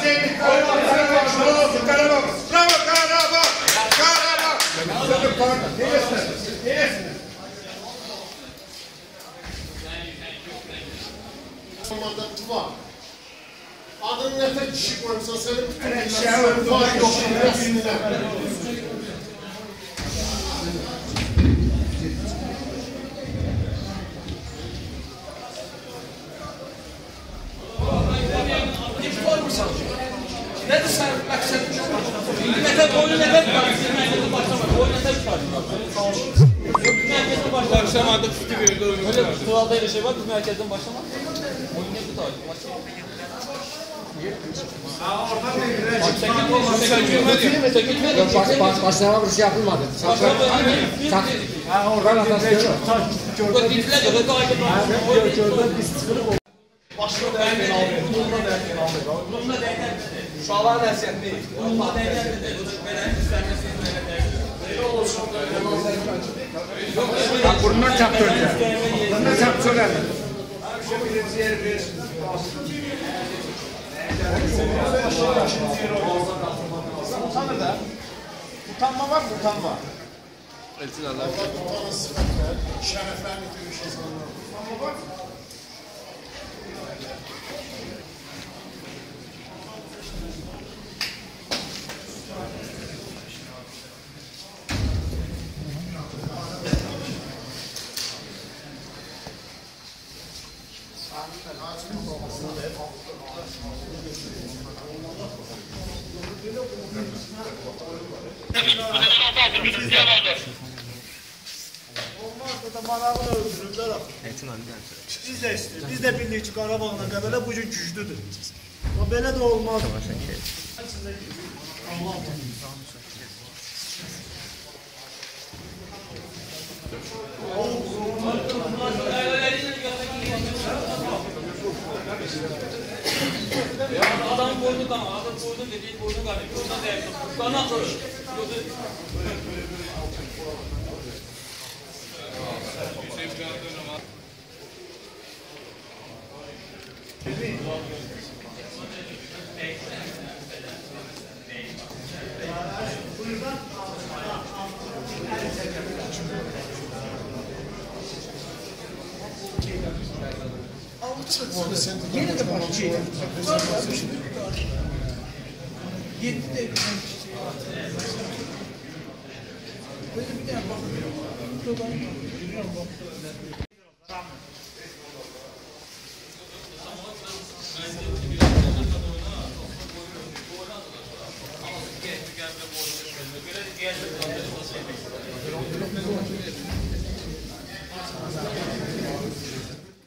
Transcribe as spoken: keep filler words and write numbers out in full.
Çek. Bravo, Karabağ. Bravo, Karabağ. Karabağ. Neresi? Neresi? Zamanda bu var. Adını ne tek kişi koymuşsa senin bütün Evet, bunlar şey var, yok. Resmine. Nedir sen məqsədin? Nətər oyun nətər başlamaq? Başlamaq. Oyun nətər başlamaq? Başlamadık, fikir verdi oyunu. Öyle kuralda elə şey var, biz mərkəzdən başlamaq. Oyun nə bu tarih? Başlama bir şey yapılmadı. Oradan atasını Başka değerli aldı. Bununla değerli aldı. Bununla değerli. Uşaqların əsiyyət deyil. Bununla değerli deyil. Verən istəməsin, verən deyil. Belə olsun. Bundan çaptırdı. Bundan çaptırdı. Utanır da. Utanma var mı? Utanma. Allah tutanın sıfatlar, şereflerini duymuş insanlar. Utanma var mı? Olmaz da manavını öldürürler. Biz de istiyoruz. Biz de bildik ki Qarabağla Qəbələ bu gün güclüdür. Ama belə də olmaz. Adam boynu kan, adam boynu dediğin boynu kan. Boynu değerli. Kana kırır. Yine de başçı. Yedi de böyle bir tane bak.